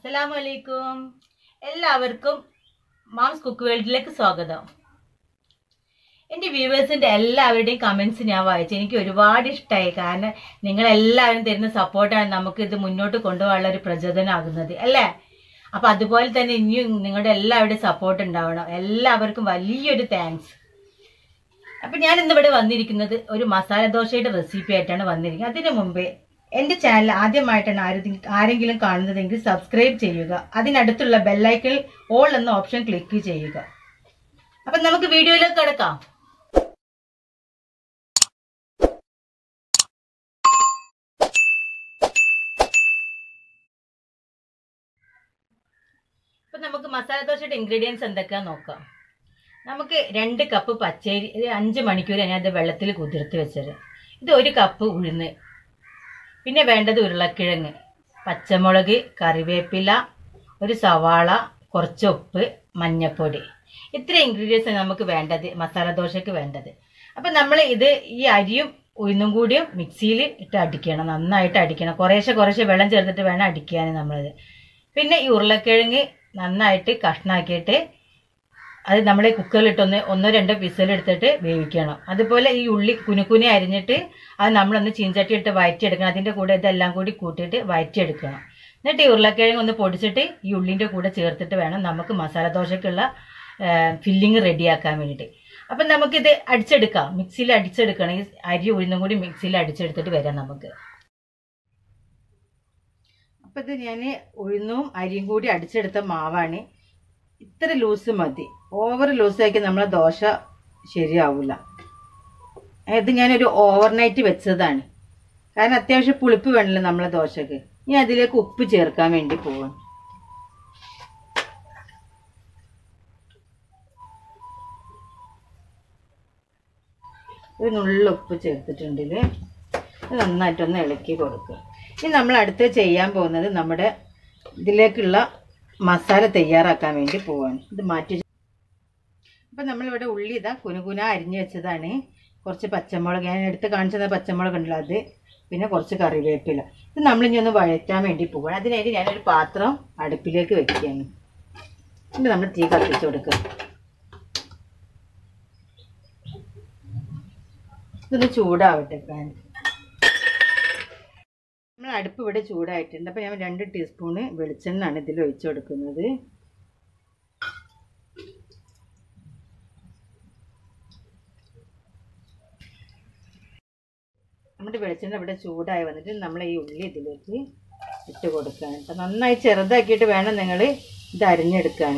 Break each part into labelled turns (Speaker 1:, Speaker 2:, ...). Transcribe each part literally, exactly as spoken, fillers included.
Speaker 1: അസ്സലാമലൈക്കും. എല്ലാവർക്കും mom's cook വേൾഡിലേക്ക് സ്വാഗതം. എൻ്റെ വ്യൂവേഴ്സിൻ്റെ എല്ലാവരുടെയും കമൻസ് ഞാൻ വായിച്ചു. എനിക്ക് ഒരുപാട് ഇഷ്ടമായി. കാരണം നിങ്ങളെല്ലാവരും തരുന്ന സപ്പോർട്ടാണ് നമുക്ക് ഇത് മുന്നോട്ട് കൊണ്ടുപോകാനുള്ള ഒരു പ്രചോദനമാകുന്നത് അല്ലേ. അപ്പം അതുപോലെ തന്നെ ഇനിയും നിങ്ങളുടെ എല്ലാവരുടെയും സപ്പോർട്ട് ഉണ്ടാവണം. എല്ലാവർക്കും വലിയൊരു താങ്ക്സ്. അപ്പം ഞാൻ ഇന്നിവിടെ വന്നിരിക്കുന്നത് ഒരു മസാല ദോശയുടെ റെസിപ്പി ആയിട്ടാണ് വന്നിരിക്കുന്നത്. അതിനു മുമ്പേ എൻ്റെ ചാനൽ ആദ്യമായിട്ടാണ് ആരെങ്കിലും കാണുന്നതെങ്കിൽ സബ്സ്ക്രൈബ് ചെയ്യുക. അതിനടുത്തുള്ള ബെല്ലൈക്കൺ ഓൾ എന്ന ഓപ്ഷൻ ക്ലിക്ക് ചെയ്യുക. അപ്പം നമുക്ക് വീഡിയോയിലേക്ക് കിടക്കാം. അപ്പം നമുക്ക് മസാല ദോശയുടെ ഇൻഗ്രീഡിയൻസ് എന്തൊക്കെയാണെന്ന് നോക്കാം. നമുക്ക് രണ്ട് കപ്പ് പച്ചരി, അഞ്ച് മണിക്കൂർ ഞാനത് വെള്ളത്തിൽ കുതിർത്ത് വെച്ചത്. ഇത് ഒരു കപ്പ് ഉഴുന്ന്, പിന്നെ വേണ്ടത് ഉരുളക്കിഴങ്ങ്, പച്ചമുളക്, കറിവേപ്പില, ഒരു സവാള, കുറച്ച് ഉപ്പ്, മഞ്ഞൾപ്പൊടി. ഇത്ര ഇൻഗ്രീഡിയൻസ് നമുക്ക് വേണ്ടത് മസാല ദോശയ്ക്ക് വേണ്ടത്. അപ്പം നമ്മൾ ഇത് ഈ അരിയും ഉഴുന്നും കൂടിയും മിക്സിയിൽ ഇട്ട് അടിക്കണം, നന്നായിട്ട് അടിക്കണം. കുറേശ്ശെ കുറേശ്ശെ വെള്ളം ചേർത്തിട്ട് വേണം അടിക്കാൻ നമ്മളത്. പിന്നെ ഈ ഉരുളക്കിഴങ്ങ് നന്നായിട്ട് കഷ്ണാക്കിയിട്ട് അത് നമ്മൾ കുക്കറിലിട്ടൊന്ന് ഒന്നോ രണ്ടോ വിസിലെടുത്തിട്ട് വേവിക്കണം. അതുപോലെ ഈ ഉള്ളി കുനുക്കുനെ അരിഞ്ഞിട്ട് അത് നമ്മളൊന്ന് ചീഞ്ചട്ടിയിട്ട് വഴറ്റിയെടുക്കണം. അതിൻ്റെ കൂടെ ഇതെല്ലാം കൂടി കൂട്ടിയിട്ട് വഴറ്റിയെടുക്കണം. എന്നിട്ട് ഈ ഉരുളക്കിഴങ്ങ് ഒന്ന് പൊടിച്ചിട്ട് ഈ ഉള്ളിൻ്റെ കൂടെ ചേർത്തിട്ട് വേണം നമുക്ക് മസാല ദോശയ്ക്കുള്ള ഫില്ലിങ് റെഡിയാക്കാൻ വേണ്ടിയിട്ട്. അപ്പം നമുക്കിത് അടിച്ചെടുക്കാം, മിക്സിയിൽ അടിച്ചെടുക്കണം. ഈ അരി ഉഴുന്നും കൂടി മിക്സിയിൽ അടിച്ചെടുത്തിട്ട് വരാം നമുക്ക്. അപ്പം ഇത് ഞാൻ ഉഴുന്നും അരിയും കൂടി അടിച്ചെടുത്ത മാവാണ്. ഇത്ര ലൂസ് മതി, ഓവർ ലൂസാക്കി നമ്മളെ ദോശ ശരിയാവില്ല. ഇത് ഞാനൊരു ഓവർനൈറ്റ് വെച്ചതാണ്. കാരണം അത്യാവശ്യം പുളിപ്പ് വേണമല്ലോ നമ്മളെ ദോശക്ക്. ഇനി അതിലേക്ക് ഉപ്പ് ചേർക്കാൻ വേണ്ടി പോവാം. ഒരു നുള്ള ഉപ്പ് ചേർത്തിട്ടുണ്ടെങ്കിൽ നന്നായിട്ടൊന്ന് ഇളക്കി കൊടുക്കുക. ഇനി നമ്മൾ അടുത്ത് ചെയ്യാൻ പോകുന്നത് നമ്മുടെ ഇതിലേക്കുള്ള മസാല തയ്യാറാക്കാൻ വേണ്ടി പോവാണ്. ഇത് മാറ്റി. അപ്പം നമ്മളിവിടെ ഉള്ളി ഇതാ കുനുകുന അരിഞ്ഞ് വെച്ചതാണ്. കുറച്ച് പച്ചമുളക്, ഞാൻ എടുത്ത് കാണിച്ചത് പച്ചമുളക് ഉണ്ടല്ലോ അത്, പിന്നെ കുറച്ച് കറിവേപ്പില. ഇത് നമ്മളിനി ഒന്ന് വഴറ്റാൻ വേണ്ടി പോവാണ്. അതിനായിട്ട് ഞാനൊരു പാത്രം അടുപ്പിലേക്ക് വെക്കുകയാണ്. എന്നിട്ട് നമ്മൾ തീ കത്തിച്ച് കൊടുക്കുക. ഇതൊന്ന് ചൂടാവട്ടെ. പാൻ നമ്മൾ അടുപ്പ് ഇവിടെ ചൂടായിട്ടുണ്ട്. അപ്പോൾ ഞാൻ രണ്ട് ടീസ്പൂണ് വെളിച്ചെണ്ണയാണ് ഇതിൽ ഒഴിച്ചു കൊടുക്കുന്നത്. നമ്മുടെ വെളിച്ചെണ്ണ ഇവിടെ ചൂടായി വന്നിട്ട് നമ്മൾ ഈ ഉള്ളി ഇതിലേക്ക് ഇട്ട് കൊടുക്കാൻ. അപ്പം നന്നായി ചെറുതാക്കിയിട്ട് വേണം നിങ്ങൾ ഇത് അരിഞ്ഞെടുക്കാൻ.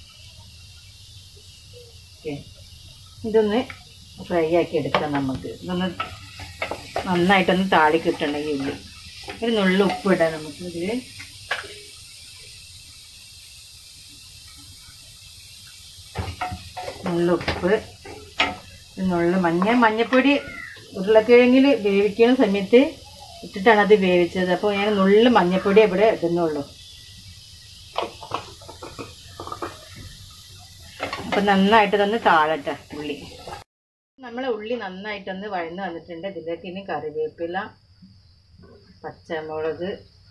Speaker 1: ഓക്കെ, ഇതൊന്ന് ഫ്രൈ ആക്കി എടുക്കാം. നമുക്ക് ഇതൊന്ന് നന്നായിട്ടൊന്ന് താളി കിട്ടണം ഈ ഉള്ളി. ഒരു നുള്ളു ഉപ്പ് ഇടാം നമുക്ക് ഇതിൽ. നുള്ളുപ്പ്, നുള്ളു മഞ്ഞ മഞ്ഞപ്പൊടി ഉരുളക്കിഴങ്ങിൽ വേവിക്കുന്ന സമയത്ത് ഇട്ടിട്ടാണ് അത് വേവിച്ചത്. അപ്പോൾ ഞാൻ നുള്ളു മഞ്ഞപ്പൊടി ഇവിടെ ഇടുന്നുള്ളൂ. അപ്പം നന്നായിട്ട് തന്നെ താഴട്ടെ ഉള്ളി. നമ്മളെ ഉള്ളി നന്നായിട്ടൊന്ന് വഴന്ന് വന്നിട്ടുണ്ട്. ഇതിലേക്ക് ഇനി കറിവേപ്പില, പച്ചമുളക്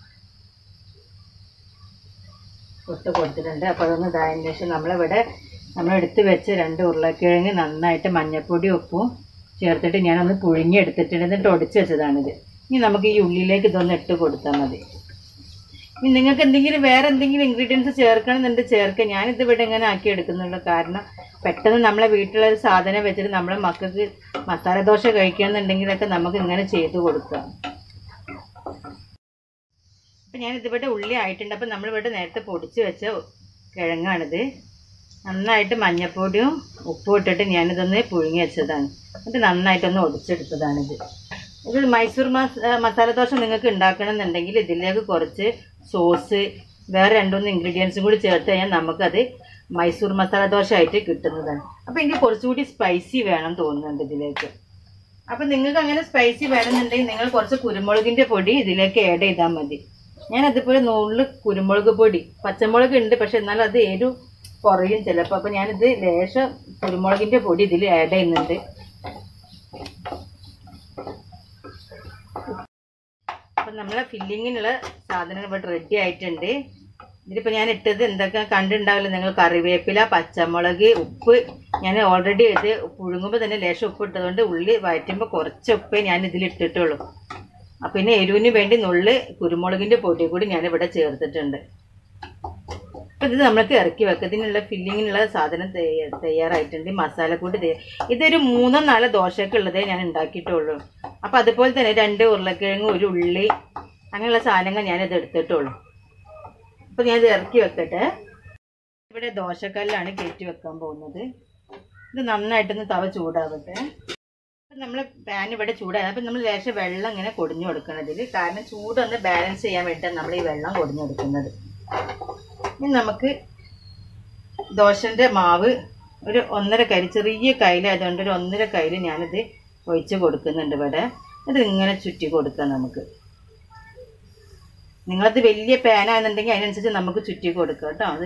Speaker 1: ഇട്ട് കൊടുത്തിട്ടുണ്ട്. അപ്പോൾ അതൊന്ന് ഇതായതിന് ശേഷം നമ്മളിവിടെ നമ്മളെടുത്ത് വെച്ച് രണ്ട് ഉരുളക്കിഴങ്ങ് നന്നായിട്ട് മഞ്ഞൾപ്പൊടി ഉപ്പും ചേർത്തിട്ട് ഞാനൊന്ന് പുഴുങ്ങി എടുത്തിട്ടുണ്ട്. എന്നിട്ട് ഒടിച്ച് വെച്ചതാണിത്. ഇനി നമുക്ക് ഈ ഉള്ളിലേക്ക് ഇതൊന്ന് ഇട്ട് കൊടുത്താൽ മതി. ഇനി നിങ്ങൾക്ക് എന്തെങ്കിലും വേറെ എന്തെങ്കിലും ഇൻഗ്രീഡിയൻസ് ചേർക്കണം എന്നുണ്ട് ചേർക്കുക. ഞാനിത് ഇവിടെ ഇങ്ങനെ ആക്കി എടുക്കുന്നുള്ളൂ. കാരണം പെട്ടെന്ന് നമ്മളെ വീട്ടിലുള്ള ഒരു സാധനം വെച്ചിട്ട് നമ്മളെ മക്കൾക്ക് മസാല ദോശ കഴിക്കണമെന്നുണ്ടെങ്കിലൊക്കെ നമുക്ക് ഇങ്ങനെ ചെയ്ത് കൊടുക്കാം. അപ്പം ഞാനിതിവിടെ ഉള്ളി ആയിട്ടുണ്ട്. അപ്പം നമ്മളിവിടെ നേരത്തെ പൊടിച്ച് വെച്ച കിഴങ്ങാണിത്. നന്നായിട്ട് മഞ്ഞൾപ്പൊടിയും ഉപ്പും ഇട്ടിട്ട് ഞാനിതൊന്ന് പുഴുങ്ങി വെച്ചതാണ്. എന്നിട്ട് നന്നായിട്ടൊന്ന് ഒടിച്ചെടുത്തതാണിത്. ഇത് മൈസൂർ മസാല ദോശ നിങ്ങൾക്ക് ഉണ്ടാക്കണമെന്നുണ്ടെങ്കിൽ ഇതിലേക്ക് കുറച്ച് സോസ്, വേറെ രണ്ടുമൂന്ന് ഇൻഗ്രീഡിയൻസും കൂടി ചേർത്ത് കഴിഞ്ഞാൽ നമുക്കത് മൈസൂർ മസാല ദോശ ആയിട്ട് കിട്ടുന്നതാണ്. അപ്പോൾ എനിക്ക് കുറച്ചുകൂടി സ്പൈസി വേണം തോന്നുന്നുണ്ട് ഇതിലേക്ക്. അപ്പം നിങ്ങൾക്ക് അങ്ങനെ സ്പൈസി വേണമെന്നുണ്ടെങ്കിൽ നിങ്ങൾ കുറച്ച് കുരുമുളകിൻ്റെ പൊടി ഇതിലേക്ക് ആഡ് ചെയ്താൽ മതി. ഞാൻ അതുപോലെ നൂറിൽ കുരുമുളക് പൊടി, പച്ചമുളക് ഉണ്ട് പക്ഷെ എന്നാലും അത് എരു കുറയും ചിലപ്പോൾ. അപ്പം ഞാനിത് ലേശം കുരുമുളകിൻ്റെ പൊടി ഇതിൽ ആഡ് ചെയ്യുന്നുണ്ട്. അപ്പം നമ്മളെ ഫില്ലിങ്ങിനുള്ള സാധനങ്ങൾ ഇവിടെ റെഡി ആയിട്ടുണ്ട്. ഇതിലിപ്പോൾ ഞാൻ ഇട്ടത് എന്തൊക്കെ കണ്ടിട്ടുണ്ടാവില്ല നിങ്ങൾ. കറിവേപ്പില, പച്ചമുളക്, ഉപ്പ്. ഞാൻ ഓൾറെഡി ഇത് പുഴുങ്ങുമ്പോൾ തന്നെ ലേശം ഉപ്പ് ഇട്ടതുകൊണ്ട് ഉള്ളി വഴറ്റുമ്പോൾ കുറച്ച് ഉപ്പേ ഞാൻ ഇതിൽ ഇട്ടിട്ടുള്ളൂ. അപ്പം പിന്നെ എരിവിന് വേണ്ടി നുള്ളി കുരുമുളകിൻ്റെ പൊടി കൂടി ഞാനിവിടെ ചേർത്തിട്ടുണ്ട്. അപ്പം ഇത് നമ്മൾക്ക് ഇറക്കി വെക്കത്തിനുള്ള ഫില്ലിങ്ങിനുള്ള സാധനം തയ്യാറായിട്ടുണ്ട്. മസാലക്കൂട്ട് തയ്യാർ. ഇതൊരു മൂന്നോ നാലോ ദോശയൊക്കെ ഉള്ളതേ ഞാൻ ഉണ്ടാക്കിയിട്ടുള്ളൂ. അപ്പം അതുപോലെ തന്നെ രണ്ട് ഉരുളക്കിഴങ്ങ്, ഒരു ഉള്ളി, അങ്ങനെയുള്ള സാധനങ്ങൾ ഞാനിത് എടുത്തിട്ടുള്ളൂ. അപ്പം ഞാനിത് ഇറക്കി വെക്കട്ടെ. ഇവിടെ ദോശക്കല്ലാണ് കയറ്റി വെക്കാൻ പോകുന്നത്. ഇത് നന്നായിട്ടൊന്ന് തവ ചൂടാവട്ടെ. അപ്പം നമ്മൾ പാൻ ഇവിടെ ചൂടായി. അപ്പം നമ്മൾ ലേശം വെള്ളം ഇങ്ങനെ കൊടിഞ്ഞു കൊടുക്കണതിൽ. കാരണം ചൂടൊന്ന് ബാലൻസ് ചെയ്യാൻ വേണ്ടിയിട്ടാണ് നമ്മൾ ഈ വെള്ളം കൊടിഞ്ഞു കൊടുക്കുന്നത്. ഇനി നമുക്ക് ദോശൻ്റെ മാവ് ഒരു ഒന്നര കൈ, ചെറിയ കയ്യിലായതുകൊണ്ട് ഒരു ഒന്നര കയ്യിൽ ഞാനിത് ഒഴിച്ച് കൊടുക്കുന്നുണ്ട് ഇവിടെ. ഇത് ഇങ്ങനെ ചുറ്റി കൊടുക്കാം നമുക്ക്. നിങ്ങളത് വലിയ പാനാണെന്നുണ്ടെങ്കിൽ അതിനനുസരിച്ച് നമുക്ക് ചുറ്റി കൊടുക്കാം കേട്ടോ. അത്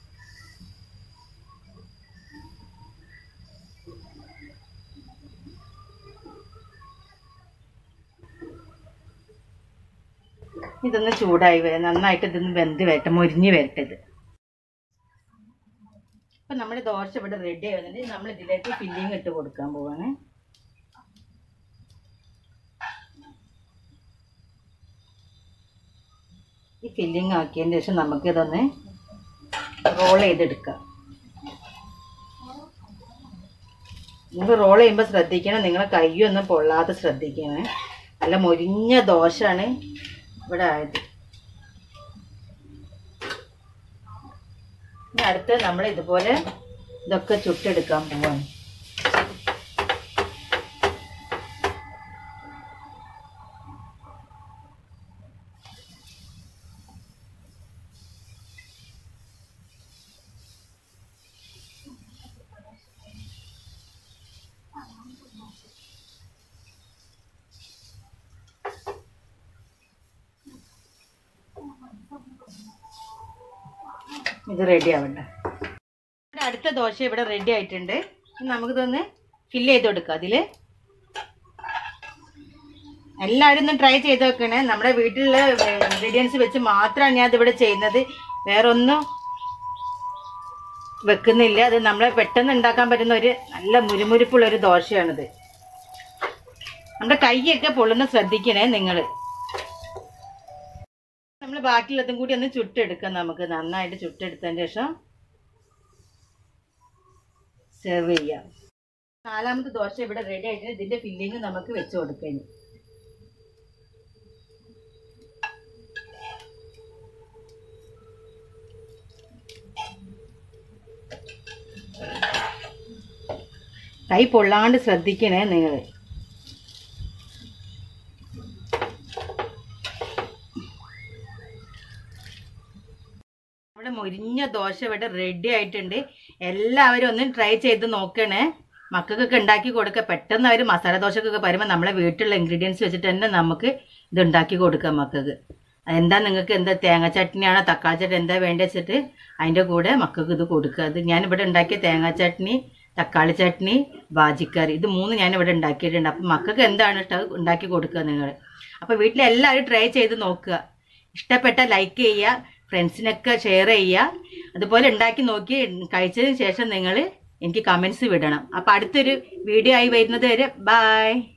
Speaker 1: ഇതൊന്ന് ചൂടായി വരാം. നന്നായിട്ട് ഇതൊന്ന് വെന്ത് വരട്ടെ, മൊരിഞ്ഞ് വരട്ടെ ഇത്. അപ്പം നമ്മുടെ ദോശ ഇവിടെ റെഡി ആവുന്നുണ്ട്. നമ്മൾ ഇതിലേക്ക് ഫില്ലിങ് ഇട്ട് കൊടുക്കാൻ പോവാണ്. ഈ ഫില്ലിങ് ആക്കിയതിന് ശേഷം നമുക്കിതൊന്ന് റോൾ ചെയ്തെടുക്കാം. നിങ്ങൾ റോൾ ചെയ്യുമ്പോൾ ശ്രദ്ധിക്കണം, നിങ്ങളെ കൈയൊന്നും പൊള്ളാതെ ശ്രദ്ധിക്കണം. നല്ല മൊരിഞ്ഞ ദോശയാണ് ഇവിടെ ആയത്. ഇനി അടുത്ത് നമ്മൾ ഇതുപോലെ ഇതൊക്കെ ചുട്ടെടുക്കാൻ പോവാണ്. ഇത് റെഡി ആവട്ടെ. അടുത്ത ദോശ ഇവിടെ റെഡി ആയിട്ടുണ്ട്. നമുക്കിതൊന്ന് ഫില്ല് ചെയ്ത് കൊടുക്കാം. അതിൽ എല്ലാവരും ഒന്ന് ട്രൈ ചെയ്ത് വെക്കണേ. നമ്മുടെ വീട്ടിലുള്ള ഇൻഗ്രീഡിയൻസ് വെച്ച് മാത്രമാണ് ഞാൻ ഇതിവിടെ ചെയ്യുന്നത്. വേറൊന്നും വെക്കുന്നില്ല. അത് നമ്മളെ പെട്ടെന്ന് ഉണ്ടാക്കാൻ പറ്റുന്ന ഒരു നല്ല മുരുമുരുപ്പുള്ളൊരു ദോശയാണിത്. നമ്മുടെ കൈയൊക്കെ പൊള്ളുന്ന ശ്രദ്ധിക്കണേ നിങ്ങൾ. നമ്മൾ ബാക്കിയുള്ളതും കൂടി ഒന്ന് ചുട്ടെടുക്കാം. നമുക്ക് നന്നായിട്ട് ചുട്ടെടുത്തതിന് ശേഷം സെർവ് ചെയ്യാം. നാലാമത്തെ ദോശ ഇവിടെ റെഡി ആയിട്ട് ഇതിന്റെ ഫില്ലിങ് നമുക്ക് വെച്ച് കൊടുക്കാം. കൈ പൊള്ളാണ്ട് ശ്രദ്ധിക്കണേ നിങ്ങൾ. ഇവിടെ മൊരിഞ്ഞ ദോശ ഇവിടെ റെഡി ആയിട്ടുണ്ട്. എല്ലാവരും ഒന്ന് ട്രൈ ചെയ്ത് നോക്കണേ. മക്കൾക്കൊക്കെ ഉണ്ടാക്കി കൊടുക്കുക. പെട്ടെന്ന് അവർ മസാല ദോശക്കൊക്കെ വരുമ്പോൾ നമ്മളെ വീട്ടിലുള്ള ഇൻഗ്രീഡിയൻസ് വെച്ചിട്ട് തന്നെ നമുക്ക് ഇത് ഉണ്ടാക്കി കൊടുക്കാം മക്കൾക്ക്. എന്താ നിങ്ങൾക്ക് എന്താ തേങ്ങ ചട്നിയാണോ തക്കാളി ചട്നി എന്താ വേണ്ടി വെച്ചിട്ട് അതിൻ്റെ കൂടെ മക്കൾക്ക് ഇത് കൊടുക്കുക. അത് ഞാനിവിടെ ഉണ്ടാക്കിയ തേങ്ങ ചട്നി, തക്കാളി ചട്നി, ബാജിക്കറി, ഇത് മൂന്ന് ഞാനിവിടെ ഉണ്ടാക്കിയിട്ടുണ്ട്. അപ്പം മക്കൾക്ക് എന്താണ് ഇഷ്ടം ഉണ്ടാക്കി കൊടുക്കുക നിങ്ങൾ. അപ്പോൾ വീട്ടിലെല്ലാവരും ട്രൈ ചെയ്ത് നോക്കുക. ഇഷ്ടപ്പെട്ട ലൈക്ക് ചെയ്യുക, ഫ്രണ്ട്സിനൊക്കെ ഷെയർ ചെയ്യുക. അതുപോലെ ഉണ്ടാക്കി നോക്കി കഴിച്ചതിന് ശേഷം നിങ്ങൾ എനിക്ക് കമൻസ് വിടണം. അപ്പോൾ അടുത്തൊരു വീഡിയോ ആയി വരുന്നത് വരെ ബൈ.